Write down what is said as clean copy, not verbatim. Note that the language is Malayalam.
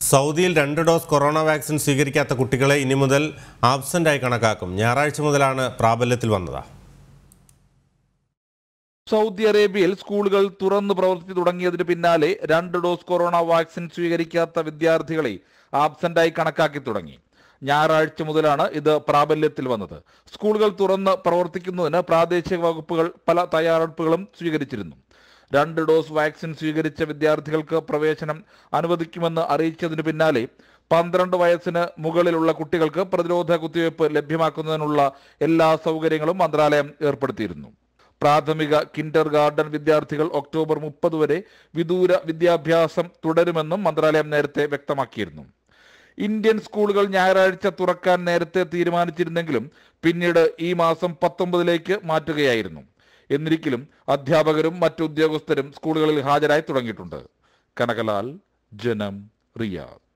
സൗദിയിൽ 2 ഡോസ് കൊറോണ വാക്സിൻ സ്വീകരിക്കാത്ത കുട്ടികളെ ഇനി മുതൽ ആബ്സെന്റായി കണക്കാക്കും. ഞായറാഴ്ച മുതലാണ് പ്രാബല്യത്തിൽ വന്നത്. സൗദി അറേബ്യയിൽ സ്കൂളുകൾ തുറന്നു പ്രവർത്തിച്ചു തുടങ്ങിയതിന് പിന്നാലെ 2 ഡോസ് കൊറോണ വാക്സിൻ സ്വീകരിക്കാത്ത വിദ്യാർത്ഥികളെ ആബ്സെന്റായി കണക്കാക്കി തുടങ്ങി. ഞായറാഴ്ച മുതലാണ് ഇത് പ്രാബല്യത്തിൽ വന്നത്. സ്കൂളുകൾ തുറന്ന് പ്രവർത്തിക്കുന്നതിന് പ്രാദേശിക വകുപ്പുകൾ പല തയ്യാറെടുപ്പുകളും സ്വീകരിച്ചിരുന്നു. 2 ഡോസ് വാക്സിൻ സ്വീകരിച്ച വിദ്യാർത്ഥികൾക്ക് പ്രവേശനം അനുവദിക്കുമെന്ന് അറിയിച്ചതിന് പിന്നാലെ 12 വയസ്സിന് മുകളിലുള്ള കുട്ടികൾക്ക് പ്രതിരോധ കുത്തിവയ്പ് ലഭ്യമാക്കുന്നതിനുള്ള എല്ലാ സൗകര്യങ്ങളും മന്ത്രാലയം ഏർപ്പെടുത്തിയിരുന്നു. പ്രാഥമിക കിൻഡർ ഗാർഡൻ വിദ്യാർത്ഥികൾ ഒക്ടോബർ 30 വരെ വിദൂര വിദ്യാഭ്യാസം തുടരുമെന്നും മന്ത്രാലയം നേരത്തെ വ്യക്തമാക്കിയിരുന്നു. ഇന്ത്യൻ സ്കൂളുകൾ ഞായറാഴ്ച തുറക്കാൻ നേരത്തെ തീരുമാനിച്ചിരുന്നെങ്കിലും പിന്നീട് ഈ മാസം 19 മാറ്റുകയായിരുന്നു. എന്നിരിക്കലും അധ്യാപകരും മറ്റു ഉദ്യോഗസ്ഥരും സ്കൂളുകളിൽ ഹാജരായി തുടങ്ങിയിട്ടുണ്ട്. കനകലാൽ, ജനം, റിയാദ്.